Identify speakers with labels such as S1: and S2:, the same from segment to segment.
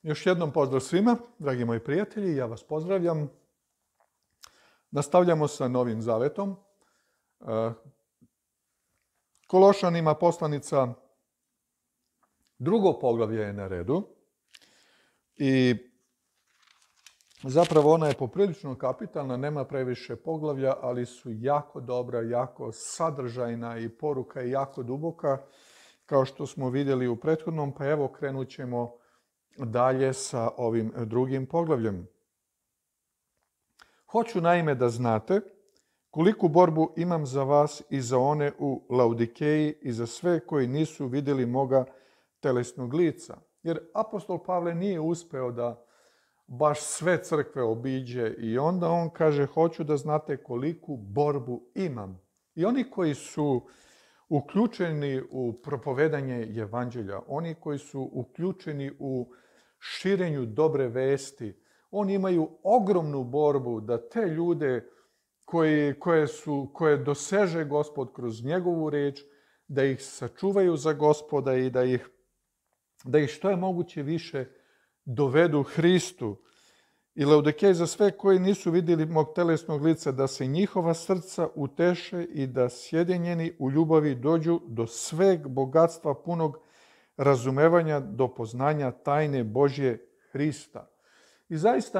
S1: Još jednom pozdrav svima, dragi moji prijatelji, ja vas pozdravljam. Nastavljamo sa Novim Zavetom. Kološanima poslanica, drugo poglavlje je na redu i zapravo ona je poprilično kapitalna, nema previše poglavlja, ali su jako dobra, jako sadržajna i poruka je jako duboka, kao što smo vidjeli u prethodnom, pa evo krenut ćemo dalje sa ovim drugim poglavljem. Hoću naime da znate koliku borbu imam za vas i za one u Laodikeji i za sve koji nisu vidjeli moga telesnog lica. Jer apostol Pavle nije uspeo da baš sve crkve obiđe i onda on kaže hoću da znate koliku borbu imam. I oni koji su uključeni u propovedanje evanđelja, oni koji su uključeni u širenju dobre vesti, oni imaju ogromnu borbu da te ljude koje doseže Gospod kroz njegovu reč, da ih sačuvaju za Gospoda i da ih što je moguće više dovedu Hristu. I Laodikej za sve koji nisu vidjeli mog telesnog lica, da se njihova srca uteše i da sjedinjeni u ljubavi dođu do sveg bogatstva punog razumevanja, do poznanja tajne Božje Hrista. I zaista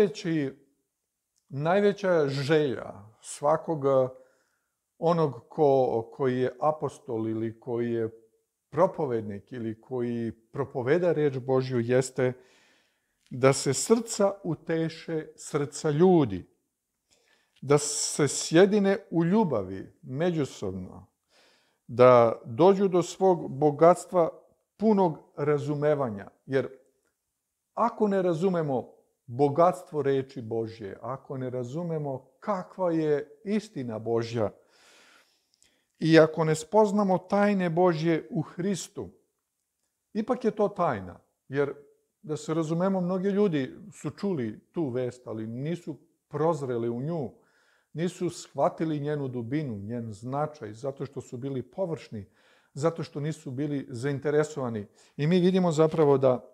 S1: najveća želja svakog onog koji je apostol ili koji je propovednik ili koji propoveda reč Božju jeste da se srca uteše srca ljudi, da se sjedine u ljubavi međusobno, da dođu do svog bogatstva punog razumevanja. Jer ako ne razumemo bogatstvo reči Božje, ako ne razumemo kakva je istina Božja i ako ne spoznamo tajne Božje u Hristu, ipak je to tajna. Jer da se razumemo, mnogi ljudi su čuli tu vest, ali nisu prozreli u nju, nisu shvatili njenu dubinu, njen značaj, zato što su bili površni, zato što nisu bili zainteresovani. I mi vidimo zapravo da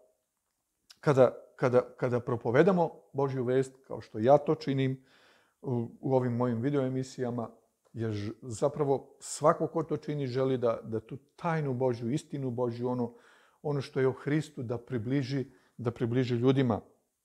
S1: kada propovedamo Božju vest, kao što ja to činim u ovim mojim video emisijama, jer zapravo svako ko to čini želi da tu tajnu Božju, istinu Božju, ono što je o Hristu da približi ljudima.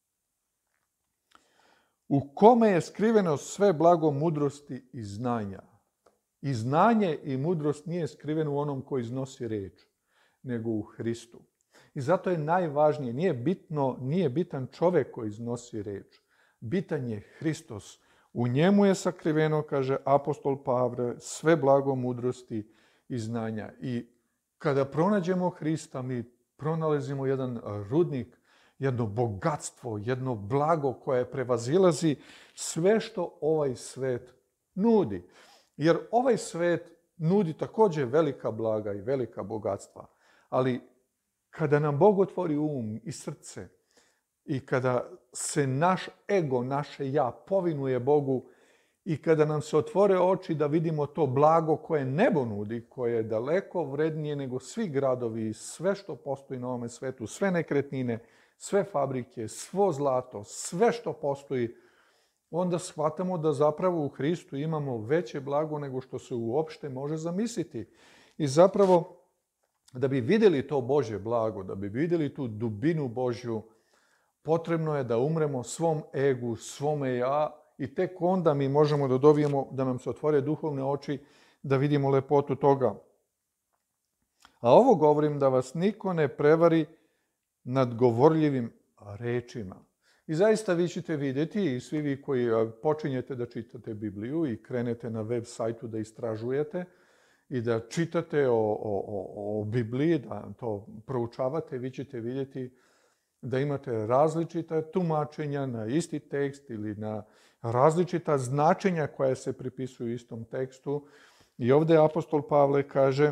S1: U kome je skriveno sve blago mudrosti i znanja. I znanje i mudrost nije skriveno u onom koji iznosi reč, nego u Hristu. I zato je najvažnije, nije bitan čovjek koji iznosi reč. Bitan je Hristos. U njemu je sakriveno, kaže apostol Pavle, sve blago mudrosti i znanja. I kada pronađemo Hrista, mi pronalazimo jedan rudnik, jedno bogatstvo, jedno blago koje prevazilazi sve što ovaj svet nudi. Jer ovaj svet nudi također velika blaga i velika bogatstva. Ali kada nam Bog otvori um i srce i kada se naš ego, naše ja povinuje Bogu i kada nam se otvore oči da vidimo to blago koje nebo nudi, koje je daleko vrednije nego svi gradovi, sve što postoji na ovome svetu, sve nekretnine, sve fabrike, svo zlato, sve što postoji, onda shvatamo da zapravo u Hristu imamo veće blago nego što se uopšte može zamisliti. I zapravo, da bi vidjeli to Božje blago, da bi vidjeli tu dubinu Božju, potrebno je da umremo svom egu, svome ja i tek onda mi možemo da dobijemo, da nam se otvore duhovne oči, da vidimo lepotu toga. A ovo govorim da vas niko ne prevari nad govorljivim rečima. I zaista vi ćete vidjeti, i svi vi koji počinjete da čitate Bibliju i krenete na web sajtu da istražujete i da čitate o Bibliji, da to proučavate, vi ćete vidjeti da imate različita tumačenja na isti tekst ili na različita značenja koja se pripisuju istom tekstu. I ovdje apostol Pavle kaže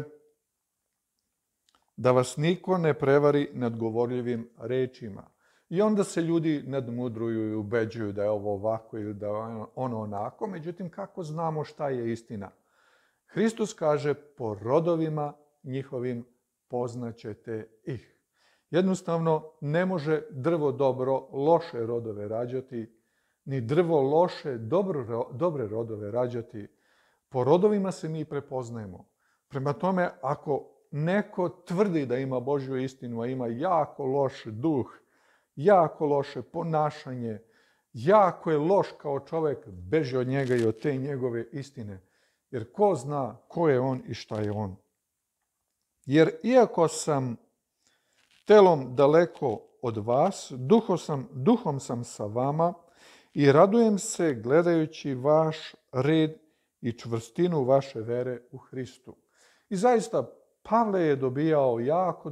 S1: da vas niko ne prevari nad govorljivim rečima. I onda se ljudi nadmudruju i ubeđuju da je ovo ovako ili da je ono onako. Međutim, kako znamo šta je istina? Hristos kaže, po rodovima njihovim poznaćete ih. Jednostavno ne može drvo dobro loše rodove rađati, ni drvo loše dobre rodove rađati. Po rodovima se mi prepoznajemo. Prema tome, ako neko tvrdi da ima Božju istinu, a ima jako loš duh, jako loše ponašanje, jako je loš kao čovjek, beži od njega i od te njegove istine. Jer ko zna ko je on i šta je on. Jer iako sam telom daleko od vas, duhom sam sa vama i radujem se gledajući vaš red i čvrstinu vaše vere u Hristu. I zaista, Pavle je dobijao jako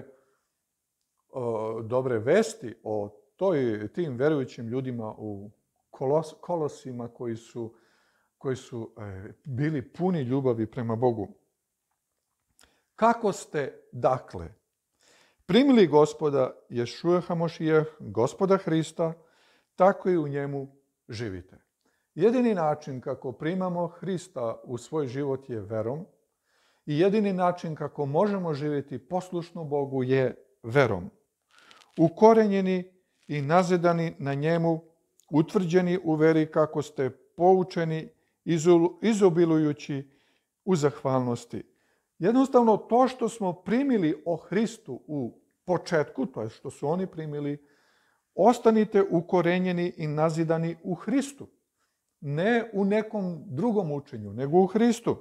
S1: dobre vesti o tim verujućim ljudima u Kolosima koji su bili puni ljubavi prema Bogu. Kako ste, dakle, primili Gospoda Ješua Hamošijah, Gospoda Hrista, tako i u njemu živite. Jedini način kako primamo Hrista u svoj život je verom i jedini način kako možemo živjeti poslušno Bogu je verom. Ukorenjeni i nazidani na njemu, utvrđeni u veri kako ste poučeni, izobilujući u zahvalnosti. Jednostavno, to što smo primili o Hristu u početku, to je što su oni primili, ostanite ukorenjeni i nazidani u Hristu. Ne u nekom drugom učenju, nego u Hristu.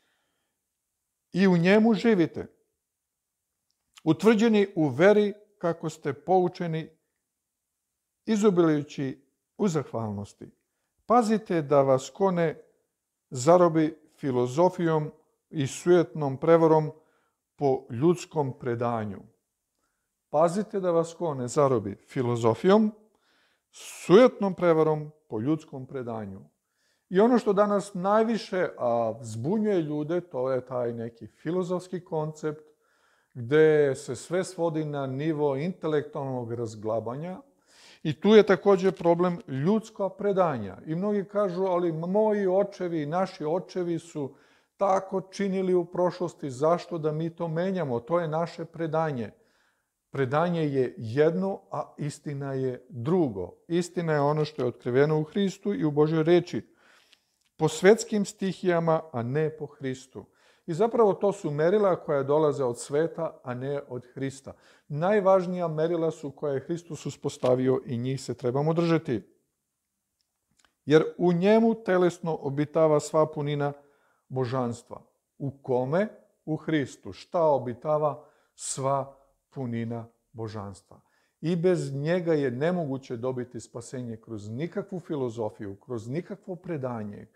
S1: I u njemu živite. Utvrđeni u veri kako ste poučeni, izobilujući u zahvalnosti. Pazite da vas ko ne zarobi filozofijom i sujetnom prevarom po ljudskom predanju. Pazite da vas ko ne zarobi filozofijom, sujetnom prevarom po ljudskom predanju. I ono što danas najviše zbunjuje ljude, to je taj neki filozofski koncept gdje se sve svodi na nivo intelektualnog razglabanja. I tu je također problem ljudska predanja. I mnogi kažu, ali moji očevi, naši očevi su tako činili u prošlosti, zašto da mi to menjamo? To je naše predanje. Predanje je jedno, a istina je drugo. Istina je ono što je otkriveno u Hristu i u Božoj reči. Po svetskim stihijama, a ne po Hristu. I zapravo to su merila koja dolaze od sveta, a ne od Hrista. Najvažnija merila su koje je Hristos uspostavio i njih se trebamo držati. Jer u njemu telesno obitava sva punina božanstva. U kome? U Hristu. Šta obitava? Sva punina božanstva. I bez njega je nemoguće dobiti spasenje kroz nikakvu filozofiju, kroz nikakvo predanje,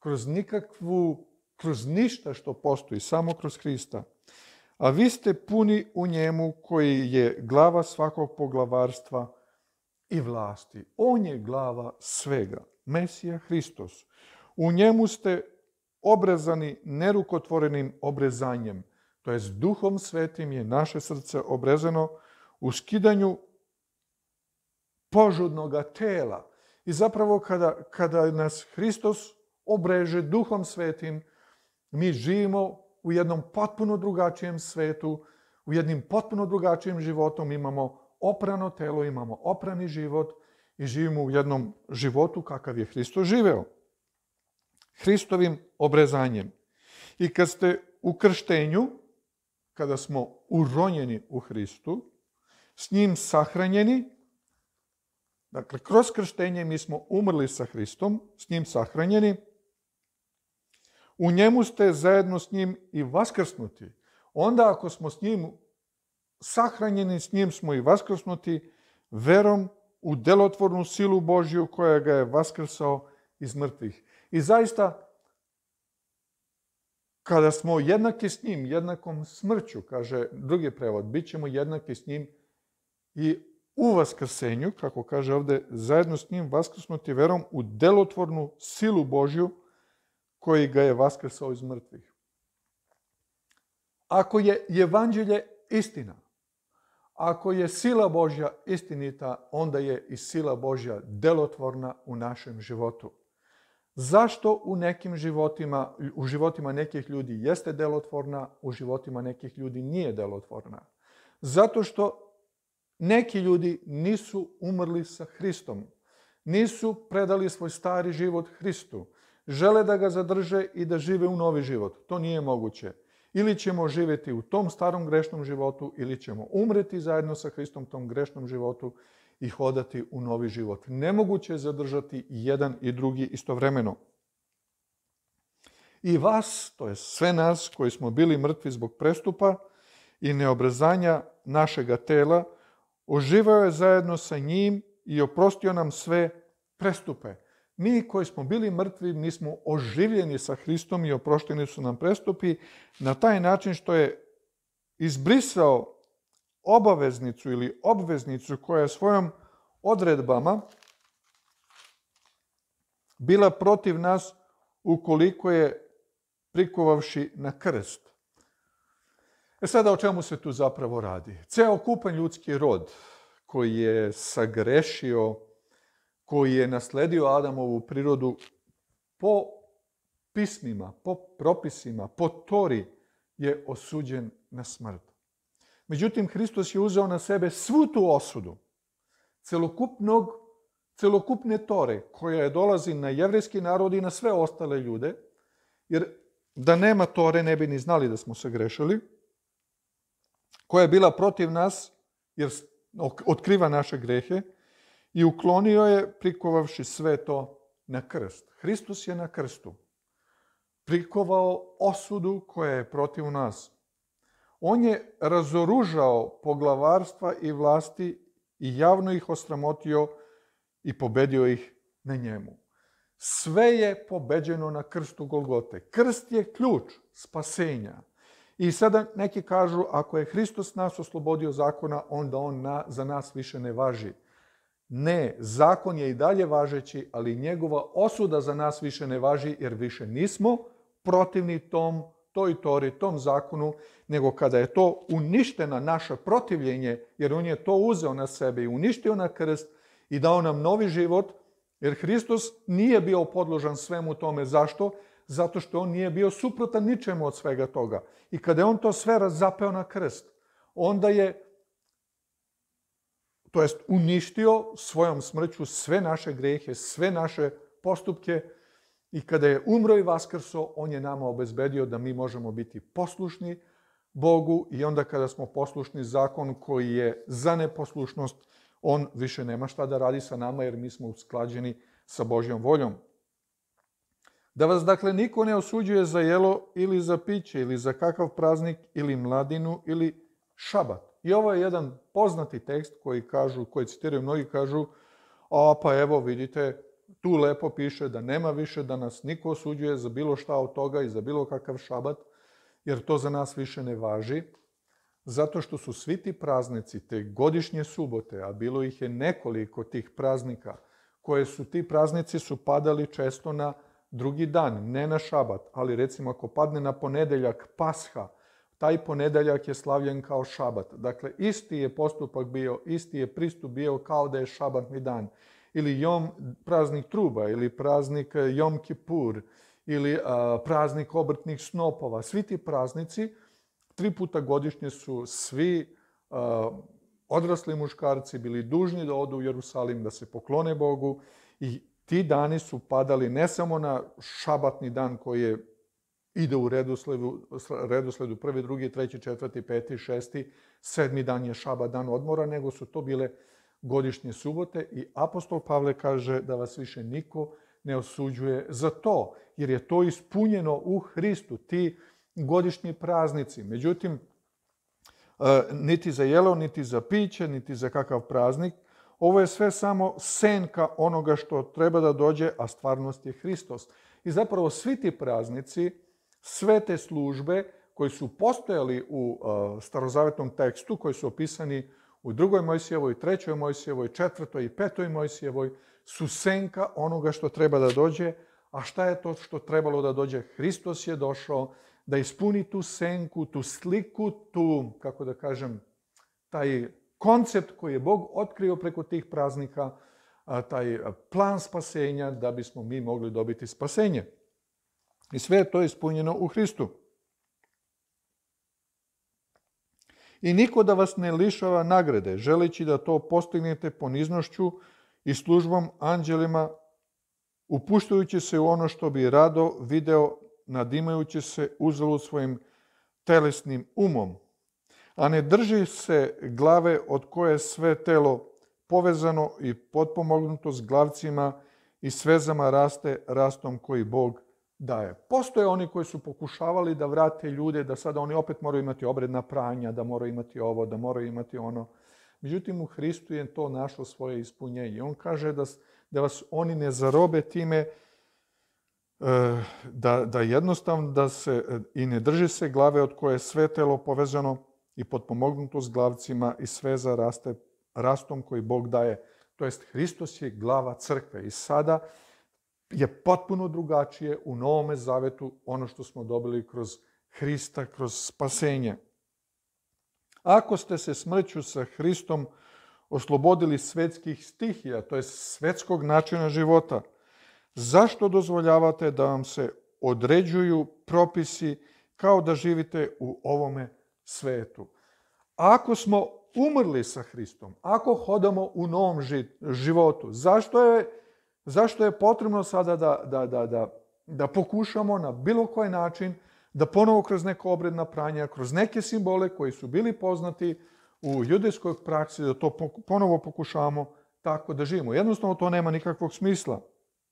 S1: kroz ništa što postoji, samo kroz Hrista. A vi ste puni u njemu koji je glava svakog poglavarstva i vlasti. On je glava svega. Mesija Hristos. U njemu ste obrezani nerukotvorenim obrezanjem. To jest Duhom Svetim je naše srce obrezano u skidanju požudnoga tela. I zapravo kada nas Hristos obreže Duhom Svetim, mi živimo u jednom potpuno drugačijem svetu, u jednim potpuno drugačijim životom, imamo oprano telo, imamo oprani život i živimo u jednom životu kakav je Hristos živeo. Hristovim obrezanjem. I kad ste u krštenju, kada smo uronjeni u Hristu, s njim sahranjeni, dakle, kroz krštenje mi smo umrli sa Hristom, s njim sahranjeni, u njemu ste zajedno s njim i vaskrsnuti. Onda ako smo s njim sahranjeni, s njim smo i vaskrsnuti verom u delotvornu silu Božju koja ga je vaskrsao iz mrtvih. I zaista, kada smo jednaki s njim, jednakom smrću, kaže drugi prevod, bit ćemo jednaki s njim i u vaskrsenju, kako kaže ovdje, zajedno s njim vaskrsnuti verom u delotvornu silu Božju koji ga je vaskrsao iz mrtvih. Ako je evanđelje istina, ako je sila Božja istinita, onda je i sila Božja delotvorna u našem životu. Zašto u životima nekih ljudi jeste delotvorna, u životima nekih ljudi nije delotvorna? Zato što neki ljudi nisu umrli sa Hristom. Nisu predali svoj stari život Hristu. Žele da ga zadrže i da žive u novi život. To nije moguće. Ili ćemo živjeti u tom starom grešnom životu, ili ćemo umreti zajedno sa Hristom tom grešnom životu i hodati u novi život. Nemoguće je zadržati jedan i drugi istovremeno. I vas, to je sve nas koji smo bili mrtvi zbog prestupa i neobrezanja našega tela, oživao je zajedno sa njim i oprostio nam sve prestupe. Mi koji smo bili mrtvi, mi smo oživljeni sa Hristom i oprošteni su nam prestupi na taj način što je izbrisao obaveznicu ili obveznicu koja je svojom odredbama bila protiv nas ukoliko je prikovavši na krst. Sada o čemu se tu zapravo radi? Celokupan ljudski rod koji je sagrešio, koji je nasledio Adamovu prirodu po pismima, po propisima, po Tori, je osuđen na smrt. Međutim, Hristos je uzeo na sebe svu tu osudu celokupne Tore koja je dolazi na jevrejski narod i na sve ostale ljude, jer da nema Tore ne bi ni znali da smo sagrešili, koja je bila protiv nas jer otkriva naše grehe i uklonio je prikovavši sve to na krst. Hristos je na krstu prikovao osudu koja je protiv nas. On je razoružao poglavarstva i vlasti i javno ih osramotio i pobedio ih na njemu. Sve je pobeđeno na krstu Golgote. Krst je ključ spasenja. I sada neki kažu, ako je Hristos nas oslobodio zakona, onda on za nas više ne važi. Ne, zakon je i dalje važeći, ali njegova osuda za nas više ne važi, jer više nismo protivni toj Tori, tom zakonu, nego kada je to uništena naše protivljenje, jer on je to uzeo na sebe i uništio na krst i dao nam novi život, jer Hristos nije bio podložan svemu tome. Zašto? Zato što on nije bio suprotan ničemu od svega toga. I kada je on to sve razapeo na krst, onda je, to jest uništio svojom smrću sve naše grehe, sve naše postupke, i kada je umro i vaskrso, on je nama obezbedio da mi možemo biti poslušni Bogu, i onda kada smo poslušni zakon koji je za neposlušnost, on više nema šta da radi sa nama, jer mi smo usklađeni sa Božjom voljom. Da vas dakle niko ne osuđuje za jelo ili za piće ili za kakav praznik ili mladinu ili šabat. I ovo je jedan poznati tekst koji citiraju mnogi, kažu, pa evo vidite, tu lepo piše da nema više da nas niko osuđuje za bilo šta od toga i za bilo kakav šabat, jer to za nas više ne važi, zato što su svi ti praznici, te godišnje subote, a bilo ih je nekoliko tih praznika, ti praznici su padali često na drugi dan, ne na šabat, ali recimo ako padne na ponedeljak Pasha, taj ponedeljak je slavljen kao šabat. Dakle, isti je postupak bio, isti je pristup bio kao da je šabatni dan. Ili praznik truba, ili praznik Jom Kipur, ili praznik obrtnih snopova. Svi ti praznici 3 puta godišnje su svi odrasli muškarci bili dužni da odu u Jerusalim, da se poklone Bogu, i ti dani su padali ne samo na šabatni dan koji ide u redosledu 1., 2., 3., 4., 5., 6., 7. dan je šabat, dan odmora, nego su to bile godišnje subote, i apostol Pavle kaže da vas više niko ne osuđuje za to, jer je to ispunjeno u Hristu, ti godišnji praznici. Međutim, niti za jelo, niti za piće, niti za kakav praznik, ovo je sve samo senka onoga što treba da dođe, a stvarnost je Hristos. I zapravo svi ti praznici, sve te službe koji su postojali u starozavetnom tekstu, koji su opisani u 2. Mojsijevoj, 3. Mojsijevoj, 4. i 5. Mojsijevoj, su senka onoga što treba da dođe. A šta je to što trebalo da dođe? Hristos je došao da ispuni tu senku, tu sliku, kako da kažem, taj koncept koji je Bog otkrio preko tih praznika, taj plan spasenja, da bismo mi mogli dobiti spasenje. I sve je to ispunjeno u Hristu. I niko da vas ne lišava nagrade, želeći da to postignete poniznošću i službom anđelima, upuštajući se u ono što bi rado video, nadimajući se uzalud svojim telesnim umom. A ne drži se glave od koje sve telo povezano i potpomognuto s glavcima i svezama raste rastom koji Bog daje. Postoje oni koji su pokušavali da vrate ljude, da sada oni opet moraju imati obredna pranja, da moraju imati ovo, da moraju imati ono. Međutim, u Hristu je to našlo svoje ispunjenje. On kaže da vas oni ne zarobe time, da jednostavno da se i ne drži se glave od koje je sve telo povezano i potpomognuto s glavcima i sveza raste rastom koji Bog daje. To jest, Hristos je glava crkve i sada je potpuno drugačije u Novome Zavetu ono što smo dobili kroz Hrista, kroz spasenje. Ako ste se smrću sa Hristom oslobodili svetskih stihija, to je svetskog načina života, zašto dozvoljavate da vam se određuju propisi kao da živite u ovome svetu? Ako smo umrli sa Hristom, ako hodamo u novom životu, zašto je potrebno sada da pokušamo na bilo koji način da ponovo kroz neko obredna pranja, kroz neke simbole koji su bili poznati u judejskoj praksi, da to ponovo pokušavamo tako da živimo? Jednostavno to nema nikakvog smisla.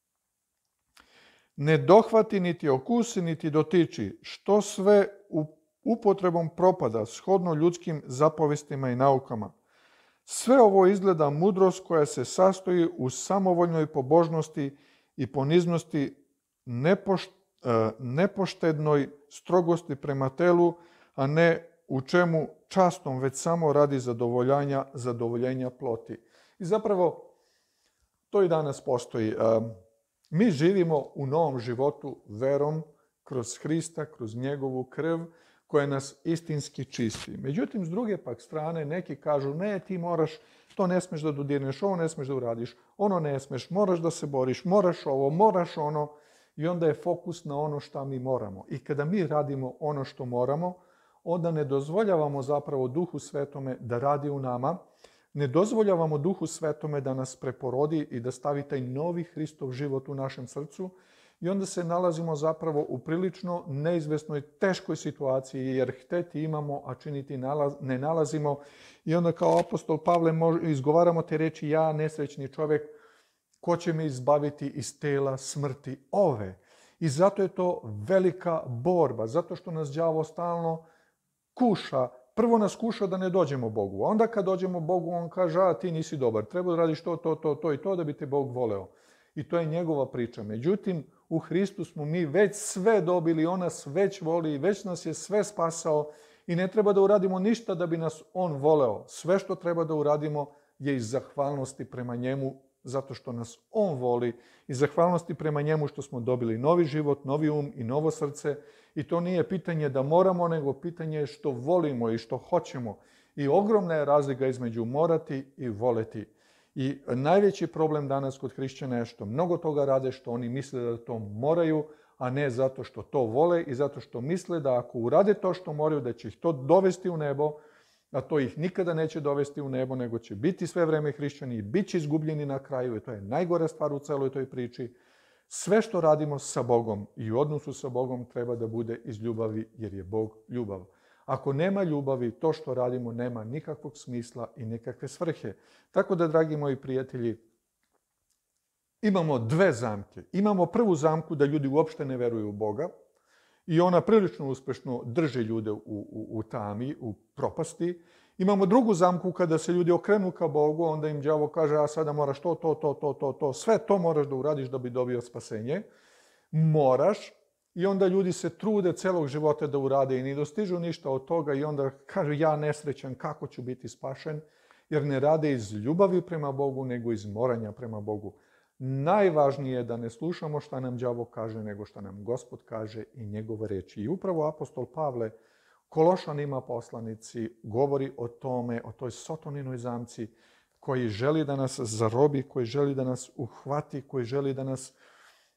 S1: Ne dohvati, niti okusi, niti dotiči, što sve upotrebom propada, shodno ljudskim zapovestima i naukama. Sve ovo izgleda mudrost koja se sastoji u samovoljnoj pobožnosti i poniznosti, nepoštednoj strogosti prema telu, a ne u čemu častom, već samo radi zadovoljenja ploti. I zapravo, to i danas postoji. Mi živimo u novom životu verom kroz Hrista, kroz njegovu krv, koja nas istinski čisti. Međutim, s druge pak strane, neki kažu, ne, ti moraš, to ne smeš da dodirneš, ovo ne smeš da uradiš, ono ne smeš, moraš da se boriš, moraš ovo, moraš ono, i onda je fokus na ono što mi moramo. I kada mi radimo ono što moramo, onda ne dozvoljavamo zapravo Duhu Svetome da radi u nama, ne dozvoljavamo Duhu Svetome da nas preporodi i da stavi taj novi Hristov život u našem srcu, i onda se nalazimo zapravo u prilično neizvesnoj, teškoj situaciji, jer hteti imamo, a činiti ne nalazimo. I onda kao apostol Pavle izgovaramo te reči, ja, nesrećni čovjek, ko će me izbaviti iz tela smrti ove? I zato je to velika borba, zato što nas đavo stalno kuša. Prvo nas kuša da ne dođemo Bogu, a onda kad dođemo Bogu, on kaže, a ti nisi dobar, treba da radiš to i to da bi te Bog voleo. I to je njegova priča. Međutim, u Hristu smo mi već sve dobili, on nas već voli, već nas je sve spasao i ne treba da uradimo ništa da bi nas on voleo. Sve što treba da uradimo je iz zahvalnosti prema njemu, zato što nas on voli, i zahvalnosti prema njemu što smo dobili novi život, novi um i novo srce. I to nije pitanje da moramo, nego pitanje je što volimo i što hoćemo. I ogromna je razlika između morati i voleti. I najveći problem danas kod hrišćana je što mnogo toga rade, što oni misle da to moraju, a ne zato što to vole i zato što misle da ako urade to što moraju, da će ih to dovesti u nebo, a to ih nikada neće dovesti u nebo, nego će biti sve vreme hrišćani i bit će izgubljeni na kraju. I to je najgora stvar u celoj toj priči. Sve što radimo sa Bogom i u odnosu sa Bogom treba da bude iz ljubavi, jer je Bog ljubav. Ako nema ljubavi, to što radimo nema nikakvog smisla i nikakve svrhe. Tako da, dragi moji prijatelji, imamo dve zamke. Imamo prvu zamku da ljudi uopšte ne veruju u Boga i ona prilično uspešno drži ljude u tami, u propasti. Imamo drugu zamku kada se ljudi okrenu ka Bogu, onda im đavo kaže, a sada moraš to, sve to moraš da uradiš da bi dobio spasenje. Moraš. I onda ljudi se trude celog života da urade i ne dostižu ništa od toga i onda kažu, ja nesrećan, kako ću biti spašen? Jer ne rade iz ljubavi prema Bogu, nego iz moranja prema Bogu. Najvažnije je da ne slušamo šta nam đavo kaže, nego šta nam Gospod kaže i njegove reči. I upravo apostol Pavle, Kološanima poslanici, govori o tome, o toj Sotoninoj zamci, koji želi da nas zarobi, koji želi da nas uhvati, koji želi da nas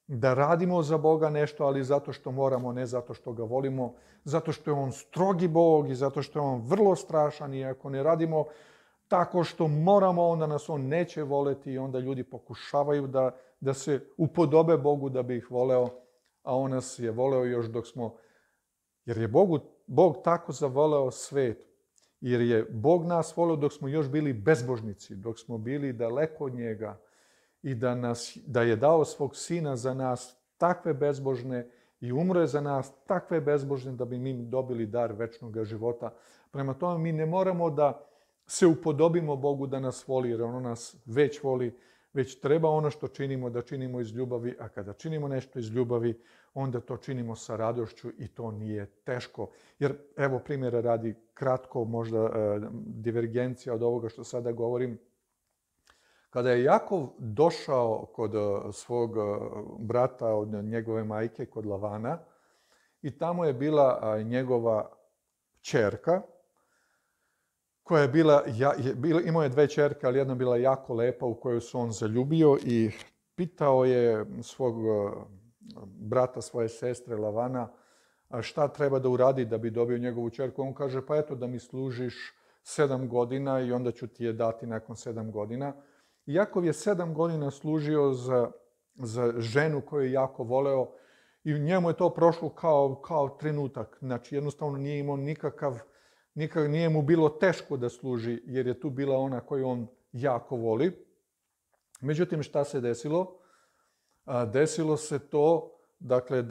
S1: da radimo za Boga nešto, ali zato što moramo, ne zato što ga volimo, zato što je on strogi Bog i zato što je on vrlo strašan i ako ne radimo tako što moramo, onda nas on neće voleti i onda ljudi pokušavaju da se upodobe Bogu da bi ih voleo, a on nas je voleo još dok smo, jer je Bog tako zavoleo svet, jer je Bog nas voleo dok smo još bili bezbožnici, dok smo bili daleko od njega i da je dao svog sina za nas takve bezbožne i umro je za nas takve bezbožne da bi mi dobili dar večnog života. Prema tome mi ne moramo da se upodobimo Bogu da nas voli, jer on nas već voli, već treba ono što činimo da činimo iz ljubavi, a kada činimo nešto iz ljubavi, onda to činimo sa radošću i to nije teško. Jer, evo primjera radi kratko, možda divergencija od ovoga što sada govorim. Kada je Jakov došao kod svog brata od njegove majke, kod Lavana, i tamo je bila njegova ćerka, koja je imao je 2 ćerke, ali jedna bila jako lepa u koju se on zaljubio i pitao je svog brata, svoje sestre Lavana, šta treba da uradi da bi dobio njegovu ćerku. On kaže, pa eto da mi služiš 7 godina i onda ću ti je dati nakon 7 godina. Jakov je 7 godina služio za ženu koju je jako voleo i njemu je to prošlo kao trenutak. Znači jednostavno nije imao nije mu bilo teško da služi jer je tu bila ona koju on jako voli. Međutim, šta se desilo? Desilo se to, dakle,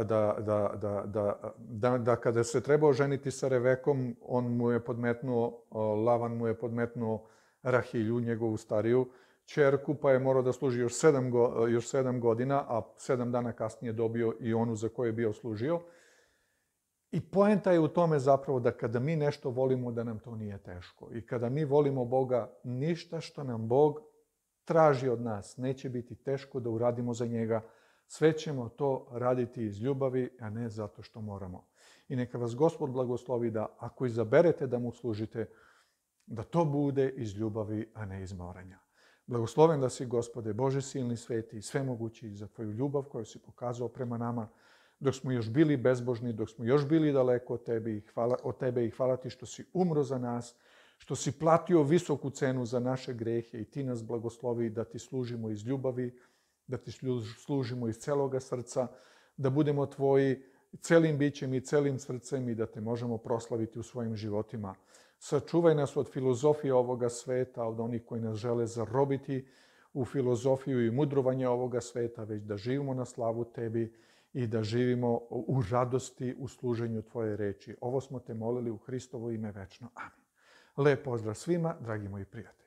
S1: da kada se trebao ženiti sa Revekom, Lavan mu je podmetnuo Rahilju, njegovu stariju ćerku, pa je morao da služi još 7 godina, a 7 dana kasnije dobio i onu za koju je bio služio. I poenta je u tome zapravo da kada mi nešto volimo, da nam to nije teško. I kada mi volimo Boga, ništa što nam Bog traži od nas neće biti teško da uradimo za njega. Sve ćemo to raditi iz ljubavi, a ne zato što moramo. I neka vas Gospod blagoslovi da ako izaberete da mu služite, da to bude iz ljubavi, a ne iz moranja. Blagosloven da si, Gospode, Bože silni, sveti i svemogući, za tvoju ljubav koju si pokazao prema nama, dok smo još bili bezbožni, dok smo još bili daleko od tebe i hvala ti što si umro za nas, što si platio visoku cenu za naše grehe i ti nas blagoslovi da ti služimo iz ljubavi, da ti služimo iz celoga srca, da budemo tvoji celim bićem i celim srcem i da te možemo proslaviti u svojim životima. Sačuvaj nas od filozofije ovoga sveta, od onih koji nas žele zarobiti u filozofiju i mudrovanje ovoga sveta, već da živimo na slavu tebi i da živimo u radosti u služenju tvoje reči. Ovo smo te molili u Hristovo ime večno. Amin. Lep pozdrav svima, dragi moji prijatelji.